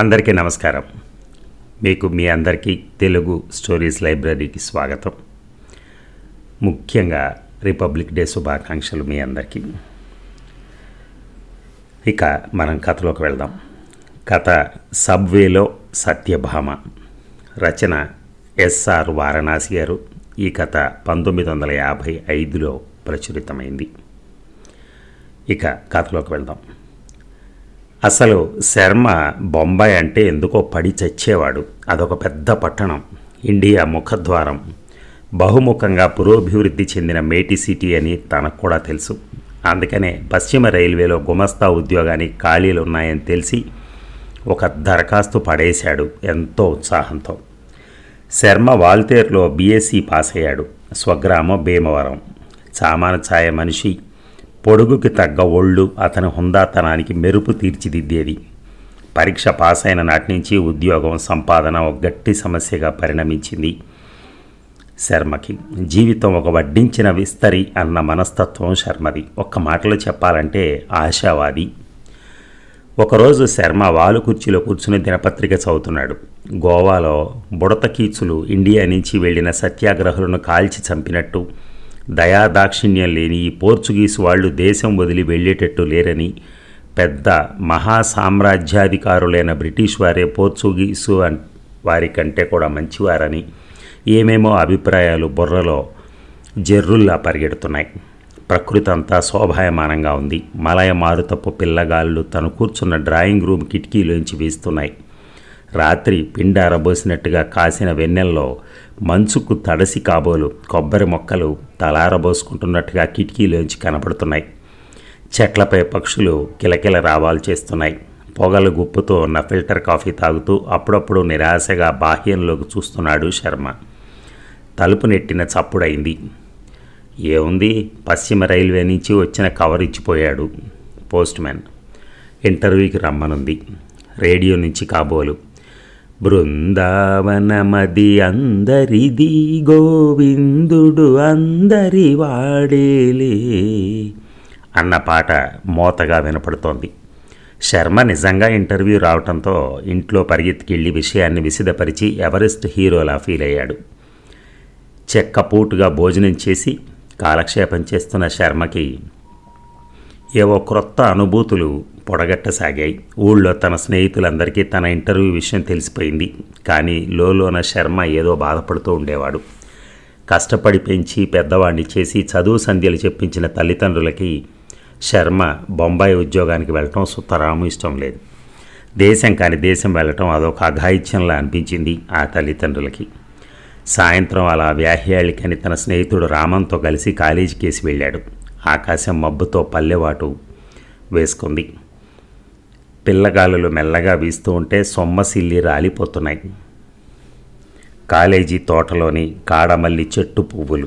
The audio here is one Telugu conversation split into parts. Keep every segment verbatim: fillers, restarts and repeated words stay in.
అందరికీ నమస్కారం. మీకు మీ అందరికీ తెలుగు స్టోరీస్ లైబ్రరీకి స్వాగతం. ముఖ్యంగా రిపబ్లిక్ డే శుభాకాంక్షలు మీ అందరికీ. ఇక మనం కథలోకి వెళ్దాం. కథ సబ్వేలో సత్యభామ. రచన ఎస్ఆర్ వారణాసి గారు. ఈ కథ పంతొమ్మిది వందల యాభై ఐదులో ప్రచురితమైంది. ఇక కథలోకి వెళ్దాం. అసలు శర్మ బొంబాయి అంటే ఎందుకో పడి చచ్చేవాడు. అదొక పెద్ద పట్టణం, ఇండియా ముఖద్వారం, బహుముఖంగా పురోభివృద్ధి చెందిన మేటి సిటీ అని తనకు కూడా తెలుసు. అందుకనే పశ్చిమ రైల్వేలో గుమస్తా ఉద్యోగానికి ఖాళీలు ఉన్నాయని తెలిసి ఒక దరఖాస్తు పడేశాడు ఎంతో ఉత్సాహంతో. శర్మ వాల్తేరులో బీఎస్సీ పాస్ అయ్యాడు. స్వగ్రామం భీమవరం. చామాన ఛాయ మనిషి, పొడుగుకి తగ్గ ఒళ్ళు అతని హుందాతనానికి మెరుపు తీర్చిదిద్దేది. పరీక్ష పాస్ అయిన నాటి నుంచి ఉద్యోగం, సంపాదన ఒక గట్టి సమస్యగా పరిణమించింది శర్మకి. జీవితం ఒక వడ్డించిన విస్తరి అన్న మనస్తత్వం శర్మది. ఒక్క మాటలో చెప్పాలంటే ఆశావాది. ఒకరోజు శర్మ వాలు కుర్చీలో కూర్చుని దినపత్రిక చదువుతున్నాడు. గోవాలో బుడతకీచులు ఇండియా నుంచి వెళ్లిన సత్యాగ్రహులను కాల్చి చంపినట్టు, దయాదాక్షిణ్యం లేని ఈ పోర్చుగీసు వాళ్ళు దేశం వదిలి వెళ్ళేటట్టు లేరని, పెద్ద మహాసామ్రాజ్యాధికారులైన బ్రిటిష్ వారే పోర్చుగీసు వారి కంటే కూడా మంచివారని ఏమేమో అభిప్రాయాలు బుర్రలో జర్రుల్లా పరిగెడుతున్నాయి. ప్రకృతి అంతా శోభాయమానంగా ఉంది. మలయ మారుతపు పిల్లగాళ్ళు తను కూర్చున్న డ్రాయింగ్ రూమ్ కిటికీలోంచి వీస్తున్నాయి. రాత్రి పిండారబోసినట్టుగా కాసిన వెన్నెల్లో మంచుకు తడసి కాబోలు కొబ్బరి మొక్కలు తలారబోసుకుంటున్నట్టుగా కిటికీలోంచి కనపడుతున్నాయి. చెట్లపై పక్షులు కిలకిల రావాలు చేస్తున్నాయి. పొగల గుప్పుతో ఉన్న ఫిల్టర్ కాఫీ తాగుతూ అప్పుడప్పుడు నిరాశగా బాహ్యంలోకి చూస్తున్నాడు శర్మ. తలుపు నెట్టిన చప్పుడైంది. ఏముంది, పశ్చిమ రైల్వే నుంచి వచ్చిన కవర్ ఇచ్చిపోయాడు పోస్ట్ మ్యాన్. ఇంటర్వ్యూకి రమ్మనుంది. రేడియో నుంచి కాబోలు, బృందావనమది అందరిది, గోవిందుడు అందరి వాడేలే అన్న పాట మోతగా వినపడుతోంది. శర్మ నిజంగా ఇంటర్వ్యూ రావడంతో ఇంట్లో పరిగెత్తికెళ్ళి విషయాన్ని విసిదపరిచి ఎవరెస్ట్ హీరోలా ఫీల్ అయ్యాడు. చెక్కపూటుగా భోజనం చేసి కాలక్షేపం చేస్తున్న శర్మకి ఏవో క్రొత్త అనుభూతులు పొడగట్టసాగాయి. ఊళ్ళో తన స్నేహితులందరికీ తన ఇంటర్వ్యూ విషయం తెలిసిపోయింది. కానీ లోలోన శర్మ ఏదో బాధపడుతూ ఉండేవాడు. కష్టపడి పెంచి పెద్దవాడిని చేసి చదువు సంధ్యలు చెప్పించిన తల్లిదండ్రులకి శర్మ బొంబాయి ఉద్యోగానికి వెళ్ళటం సుతరాము ఇష్టం లేదు. దేశం కాని దేశం వెళ్ళటం అదొక అఘాయిత్యంలా అనిపించింది ఆ తల్లిదండ్రులకి. సాయంత్రం అలా వ్యాహ్యాళికని తన స్నేహితుడు రామంతో కలిసి కాలేజీ కేసి వెళ్ళాడు. ఆకాశం మబ్బుతో పల్లెవాటు వేసుకుంది. పిల్లగాలులు మెల్లగా వీస్తూ ఉంటే సొమ్మసిల్లి రాలిపోతున్నాయి. కాలేజీ తోటలోని కాడమల్లి చెట్టు పువ్వులు.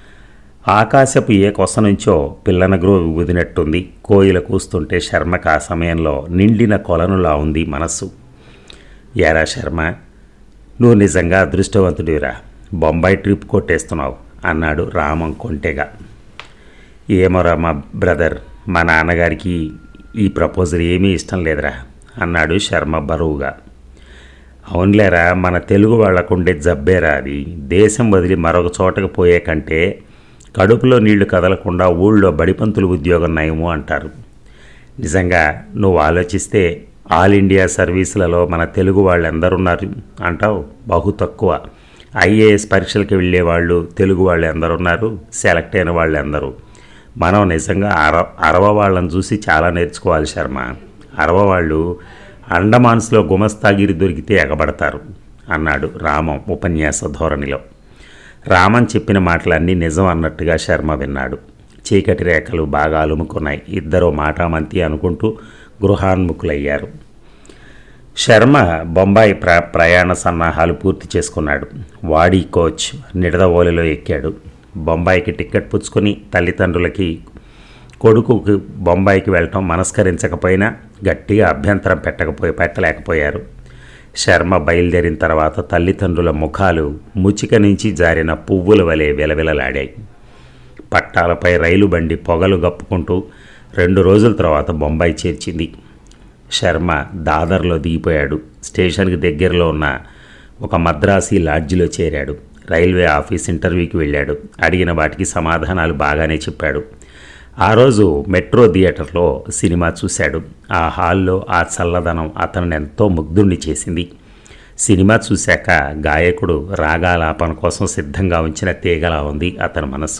ఆకాశపు ఏ కొస నుంచో పిల్లనగ్రో ఊదినట్టుంది. కోయిల కూస్తుంటే శర్మకు ఆ సమయంలో నిండిన కొలనులా ఉంది మనస్సు. యారా శర్మ, నువ్వు నిజంగా అదృష్టవంతుడివిరా, బొంబాయి ట్రిప్ కొట్టేస్తున్నావు అన్నాడు రామం కొంటెగా. ఏమోరా మా బ్రదర్, మా నాన్నగారికి ఈ ప్రపోజల్ ఏమీ ఇష్టం లేదురా అన్నాడు శర్మ బరువుగా. అవునులేరా, మన తెలుగు వాళ్ళకుండే జబ్బేరా అది. దేశం వదిలి మరొక చోటకు పోయే కంటే కడుపులో నీళ్లు కదలకుండా ఊళ్ళో బడిపంతులు ఉద్యోగం నయము అంటారు. నిజంగా నువ్వు ఆలోచిస్తే ఆల్ ఇండియా సర్వీసులలో మన తెలుగు వాళ్ళు ఎందరున్నారు అంటావు? బహు తక్కువ. ఐఏఎస్ పరీక్షలకు వెళ్ళేవాళ్ళు తెలుగు వాళ్ళు ఎందరున్నారు? సెలెక్ట్ అయిన వాళ్ళు ఎందరు? మనం నిజంగా అర అరవ వాళ్ళని చూసి చాలా నేర్చుకోవాలి శర్మ. అరవ వాళ్ళు అండమాన్స్లో గుమస్తాగిరి దొరికితే ఎగబడతారు అన్నాడు రామం ఉపన్యాస ధోరణిలో. రామన్ చెప్పిన మాటలన్నీ నిజం అన్నట్టుగా శర్మ విన్నాడు. చీకటి రేఖలు బాగా అలుముకున్నాయి. ఇద్దరు మాటామంతి అనుకుంటూ గృహాన్ముఖులయ్యారు. శర్మ బొంబాయి ప్ర ప్రయాణ సన్నాహాలు పూర్తి చేసుకున్నాడు. వాడి కోచ్ నిడదవోలిలో ఎక్కాడు. బొంబాయికి టిక్కెట్ పుచ్చుకొని తల్లిదండ్రులకి కొడుకుకి బొంబాయికి వెళ్ళటం మనస్కరించకపోయినా గట్టిగా అభ్యంతరం పెట్టకపోయి పెట్టలేకపోయారు. శర్మ బయలుదేరిన తర్వాత తల్లిదండ్రుల ముఖాలు ముచిక నుంచి జారిన పువ్వుల వలె విలవిలలాడాయి. పట్టాలపై రైలు బండి పొగలు గప్పుకుంటూ రెండు రోజుల తర్వాత బొంబాయి చేర్చింది. శర్మ దాదర్లో దిగిపోయాడు. స్టేషన్కి దగ్గరలో ఉన్న ఒక మద్రాసీ లాడ్జిలో చేరాడు. రైల్వే ఆఫీస్ ఇంటర్వ్యూకి వెళ్ళాడు. అడిగిన వాటికి సమాధానాలు బాగానే చెప్పాడు. ఆ రోజు మెట్రో థియేటర్లో సినిమా చూశాడు. ఆ హాల్లో ఆ చల్లదనం అతను ఎంతో ముగ్ధుణ్ణి చేసింది. సినిమా చూశాక గాయకుడు రాగాలాపన కోసం సిద్ధంగా ఉంచిన తీగలా ఉంది అతని మనస్సు.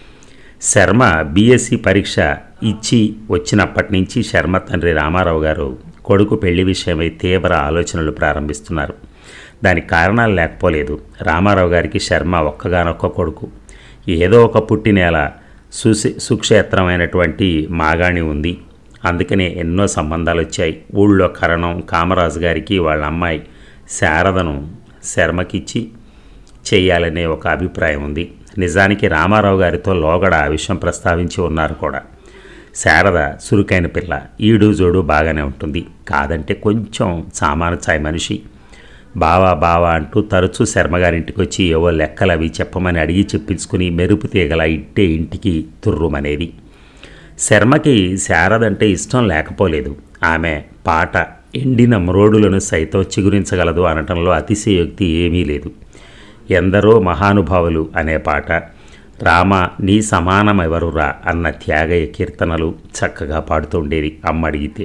శర్మ బీఎస్సీ పరీక్ష ఇచ్చి వచ్చినప్పటి నుంచి శర్మ తండ్రి రామారావు గారు కొడుకు పెళ్లి విషయమై తీవ్ర ఆలోచనలు ప్రారంభిస్తున్నారు. దానికి కారణాలు లేకపోలేదు. రామారావు గారికి శర్మ ఒక్కగానొక్క కొడుకు. ఏదో ఒక పుట్టినేల సుశి సుక్షేత్రమైనటువంటి మాగాణి ఉంది. అందుకనే ఎన్నో సంబంధాలు వచ్చాయి. ఊళ్ళో కరణం కామరాజు గారికి వాళ్ళ అమ్మాయి శారదను శర్మకిచ్చి చేయాలనే ఒక అభిప్రాయం ఉంది. నిజానికి రామారావు గారితో లోగడ ఆ విషయం ప్రస్తావించి ఉన్నారు కూడా. శారద చురుకైన పిల్ల, ఈడు జోడు బాగానే ఉంటుంది. కాదంటే కొంచెం సామాను ఛాయ్ మనిషి. బావా బావా అంటూ తరచూ శర్మగారింటికి వచ్చి ఏవో లెక్కలు అవి చెప్పమని అడిగి చెప్పించుకుని మెరుపు తీగల ఇట్టే ఇంటికి తుర్రుమనేది. శర్మకి శారదంటే ఇష్టం లేకపోలేదు. ఆమె పాట ఎండిన మ్రోడులను సైతం చిగురించగలదు అనటంలో అతిశయోక్తి ఏమీ లేదు. ఎందరో మహానుభావులు అనే పాట, రామ నీ సమానమెవరురా అన్న త్యాగయ్య కీర్తనలు చక్కగా పాడుతుండేది అమ్మ అడిగితే.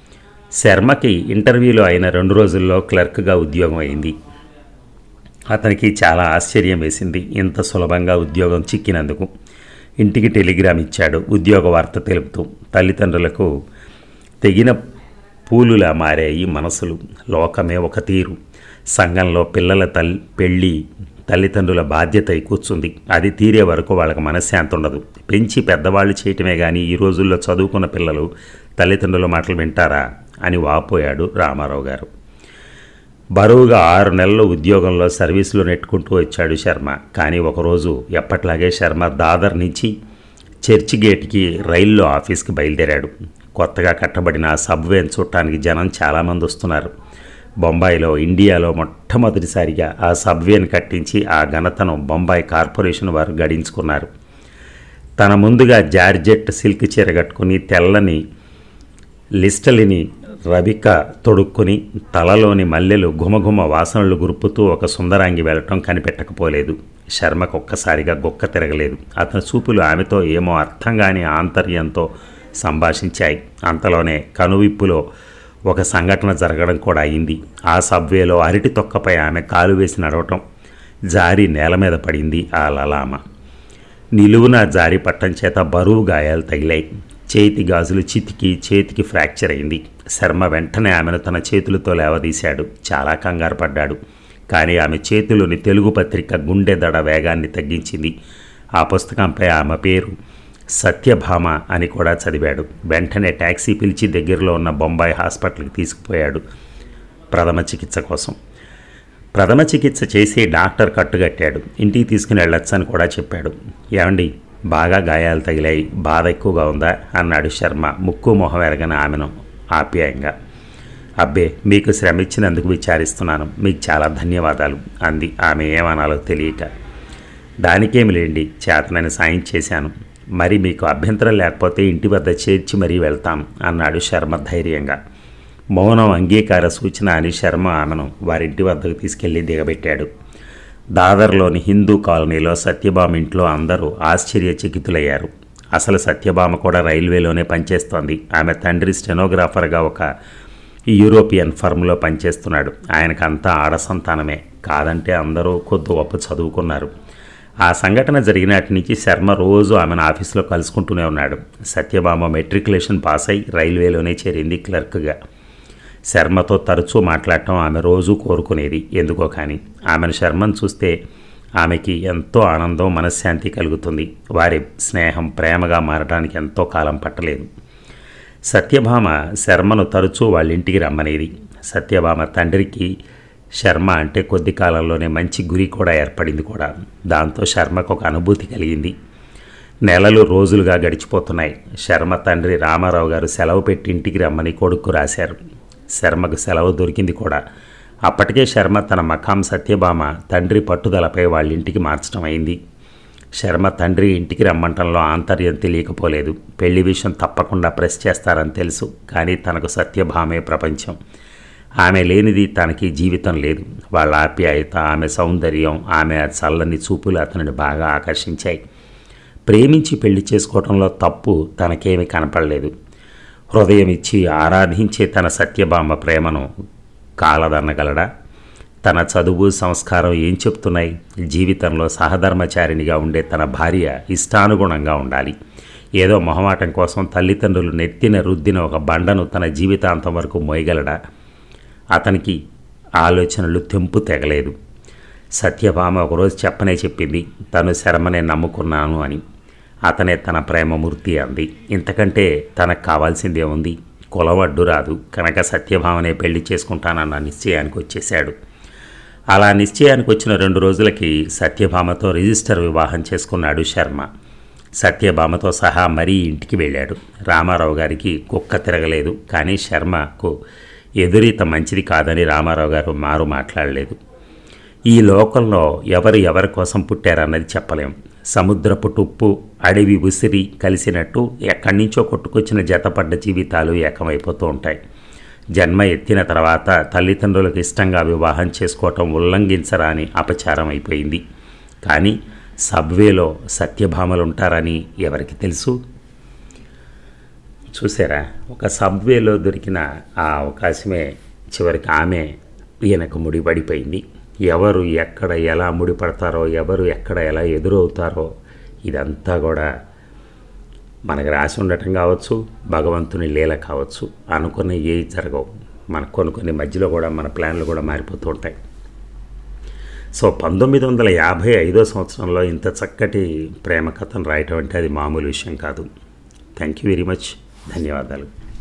శర్మకి ఇంటర్వ్యూలో అయిన రెండు రోజుల్లో క్లర్క్గా ఉద్యోగం అయింది. అతనికి చాలా ఆశ్చర్యం వేసింది ఇంత సులభంగా ఉద్యోగం చిక్కినందుకు. ఇంటికి టెలిగ్రామ్ ఇచ్చాడు ఉద్యోగ వార్త తెలుపుతూ. తల్లిదండ్రులకు తెగిన పూలులా మారాయి మనసులు. లోకమే ఒక తీరు. సంఘంలో పిల్లల తల్లి పెళ్ళి తల్లిదండ్రుల బాధ్యత అయి కూర్చుంది. అది తీరే వరకు వాళ్ళకి మనశ్శాంతి ఉండదు. పెంచి పెద్దవాళ్ళు చేయటమే కానీ ఈ రోజుల్లో చదువుకున్న పిల్లలు తల్లిదండ్రుల మాటలు వింటారా అని వాపోయాడు రామారావు గారు. బరువుగా ఆరు నెలలు ఉద్యోగంలో సర్వీసులో నెట్టుకుంటూ వచ్చాడు శర్మ. కానీ ఒకరోజు ఎప్పట్లాగే శర్మ దాదర్ నుంచి చర్చి గేట్కి రైల్లో ఆఫీస్కి బయలుదేరాడు. కొత్తగా కట్టబడిన ఆ సబ్వేని చూడటానికి జనం చాలామంది వస్తున్నారు. బొంబాయిలో ఇండియాలో మొట్టమొదటిసారిగా ఆ సబ్వేని కట్టించి ఆ ఘనతను బొంబాయి కార్పొరేషన్ వారు గడించుకున్నారు. తన ముందుగా జార్జెట్ సిల్క్ చీర కట్టుకుని తెల్లని లిస్టలిని రవిక తొడుక్కుని తలలోని మల్లెలు ఘుమఘుమ వాసనలు గురుపుతూ ఒక సుందరాంగి వెళ్ళటం కనిపెట్టకపోలేదు. శర్మకు ఒక్కసారిగా గొక్క తిరగలేదు. అతని చూపులు ఆమెతో ఏమో అర్థం కాని ఆంతర్యంతో సంభాషించాయి. అంతలోనే కనువిప్పులో ఒక సంఘటన జరగడం కూడా అయింది. ఆ సబ్వేలో అరటి తొక్కపై ఆమె కాలు వేసి నడవటం, జారి నేల మీద పడింది ఆ లలామ. నిలువున జారి పట్టం చేత బరువు గాయాలు తగిలాయి. చేతి గాజులు చితికి చేతికి ఫ్రాక్చర్ అయింది. శర్మ వెంటనే ఆమెను తన చేతులతో లేవదీశాడు. చాలా కంగారు పడ్డాడు. కానీ ఆమె చేతిలోని తెలుగు పత్రిక గుండె దడ వేగాన్ని తగ్గించింది. ఆ పుస్తకంపై ఆమె పేరు సత్యభామ అని కూడా చదివాడు. వెంటనే ట్యాక్సీ పిలిచి దగ్గరలో ఉన్న బొంబాయి హాస్పిటల్కి తీసుకుపోయాడు ప్రథమ చికిత్స కోసం. ప్రథమ చికిత్స చేసి డాక్టర్ కట్టుగట్టాడు. ఇంటికి తీసుకుని వెళ్ళొచ్చని కూడా చెప్పాడు. ఏమండి, బాగా గాయాలు తగిలాయి, బాధ ఎక్కువగా ఉందా అన్నాడు శర్మ ముక్కు మొహం ఎరగని ఆమెను ఆప్యాయంగా. అబ్బే, మీకు శ్రమ ఇచ్చినందుకు విచారిస్తున్నాను, మీకు చాలా ధన్యవాదాలు అంది ఆమె ఏమనాలో తెలియక. దానికేమి లేండి, చేతనని సాయం చేశాను. మరి మీకు అభ్యంతరం లేకపోతే ఇంటి వద్ద చేర్చి మరీ వెళ్తాం అన్నాడు శర్మ ధైర్యంగా. మౌనం అంగీకార సూచన అని శర్మ ఆమెను వారింటి వద్దకు తీసుకెళ్లి దిగబెట్టాడు. దాదర్లోని హిందూ కాలనీలో సత్యభామ ఇంట్లో అందరూ ఆశ్చర్యచకితులయ్యారు. అసలు సత్యభామ కూడా రైల్వేలోనే పనిచేస్తోంది. ఆమె తండ్రి స్టెనోగ్రాఫర్గా ఒక యూరోపియన్ ఫర్మ్లో పనిచేస్తున్నాడు. ఆయనకంతా ఆడసంతానమే. కాదంటే అందరూ కొద్ది గొప్ప చదువుకున్నారు. ఆ సంఘటన జరిగినటి నుంచి శర్మ రోజు ఆమెను ఆఫీసులో కలుసుకుంటూనే ఉన్నాడు. సత్యభామ మెట్రికులేషన్ పాస్ అయి రైల్వేలోనే చేరింది క్లర్క్గా. శర్మతో తరచూ మాట్లాడటం ఆమె రోజూ కోరుకునేది. ఎందుకో కానీ ఆమెను శర్మను చూస్తే ఆమెకి ఎంతో ఆనందం, మనశ్శాంతి కలుగుతుంది. వారి స్నేహం ప్రేమగా మారడానికి ఎంతో కాలం పట్టలేదు. సత్యభామ శర్మను తరచూ వాళ్ళ ఇంటికి రమ్మనేది. సత్యభామ తండ్రికి శర్మ అంటే కొద్ది కాలంలోనే మంచి గురి కూడా ఏర్పడింది కూడా. దాంతో శర్మకు ఒక అనుభూతి కలిగింది. నెలలు రోజులుగా గడిచిపోతున్నాయి. శర్మ తండ్రి రామారావు గారు సెలవు పెట్టి ఇంటికి రమ్మని కొడుకు రాశారు. శర్మకు సెలవు దొరికింది కూడా. అప్పటికే శర్మ తన మకాం సత్యభామ తండ్రి పట్టుదలపై వాళ్ళ ఇంటికి మార్చడం అయింది. శర్మ తండ్రి ఇంటికి రమ్మంటంలో ఆంతర్యం తెలియకపోలేదు. పెళ్లి విషయం తప్పకుండా ప్రెస్ చేస్తారని తెలుసు, కానీ తనకు సత్యభామే ప్రపంచం. ఆమె లేనిది తనకి జీవితం లేదు. వాళ్ళ ఆప్యాయత, ఆమె సౌందర్యం, ఆమె చల్లని చూపులు అతనిని బాగా ఆకర్షించాయి. ప్రేమించి పెళ్లి చేసుకోవడంలో తప్పు తనకేమీ కనపడలేదు. హృదయం ఇచ్చి ఆరాధించే తన సత్యభామ ప్రేమను కాలదన్నగలడా? తన చదువు, సంస్కారం ఏం చెప్తున్నాయి? జీవితంలో సహధర్మచారిణిగా ఉండే తన భార్య ఇష్టానుగుణంగా ఉండాలి. ఏదో మొహమాటం కోసం తల్లిదండ్రులు నెత్తిన రుద్దిన ఒక బండను తన జీవితాంతం వరకు మోయగలడా? అతనికి ఆలోచనలు తెంపు తెగలేదు. సత్యభామ ఒకరోజు చెప్పనే చెప్పింది, తను శర్మనే నమ్ముకున్నాను అని. అతనే తన ప్రేమమూర్తి అంది. ఇంతకంటే తనకు కావాల్సిందే ఉంది. కులవడ్డు రాదు కనుక సత్యభామనే పెళ్లి చేసుకుంటానన్న నిశ్చయానికి వచ్చేశాడు. అలా నిశ్చయానికి వచ్చిన రెండు రోజులకి సత్యభామతో రిజిస్టర్ వివాహం చేసుకున్నాడు శర్మ. సత్యభామతో సహా మరీ ఇంటికి వెళ్ళాడు. రామారావు గారికి కుక్క తిరగలేదు, కానీ శర్మకు ఎదురీత మంచిది కాదని రామారావు గారు మారు మాట్లాడలేదు. ఈ లోకంలో ఎవరు ఎవరి కోసం పుట్టారన్నది చెప్పలేం. సముద్రపు టుప్పు, అడవి ఉసిరి కలిసినట్టు ఎక్కడి నుంచో కొట్టుకొచ్చిన జతపడ్డ జీవితాలు ఏకమైపోతూ ఉంటాయి. జన్మ ఎత్తిన తర్వాత తల్లిదండ్రులకు ఇష్టంగా వివాహం చేసుకోవటం ఉల్లంఘించరాని అపచారం అయిపోయింది. కానీ సబ్వేలో సత్యభామలు ఉంటారని ఎవరికి తెలుసు? చూసారా, ఒక సబ్వేలో దొరికిన ఆ అవకాశమే చివరికి ఆమె ఈయనకు ముడిపడిపోయింది. ఎవరు ఎక్కడ ఎలా ముడిపడతారో, ఎవరు ఎక్కడ ఎలా ఎదురవుతారో ఇదంతా కూడా మనకు రాసి ఉండటం కావచ్చు, భగవంతుని లీల కావచ్చు. అనుకున్న ఏ జరగవు. మనకు కొన్ని కొన్ని మధ్యలో కూడా మన ప్లాన్లు కూడా మారిపోతూ ఉంటాయి. సో పంతొమ్మిది వందల యాభై ఐదో సంవత్సరంలో ఇంత చక్కటి ప్రేమ కథను రాయటం అంటే అది మామూలు విషయం కాదు. Thank you very much. ధన్యవాదాలు.